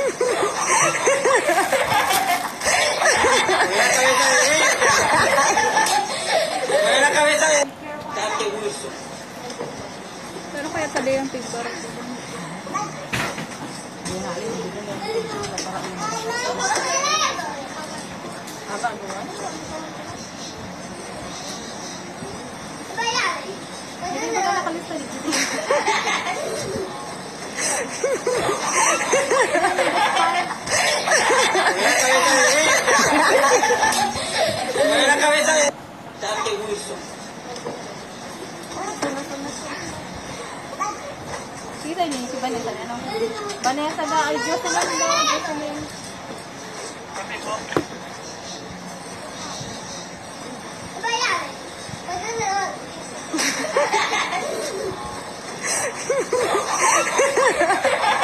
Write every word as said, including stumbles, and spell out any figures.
Pero kaya pala yung pigbar ko. Aba, buwan? Hindi mo ka nakalista dito. Kita niyo si Vanessa, ano? Vanessa da, ay Diyos naman daw, Diyos naman. Ha ha ha!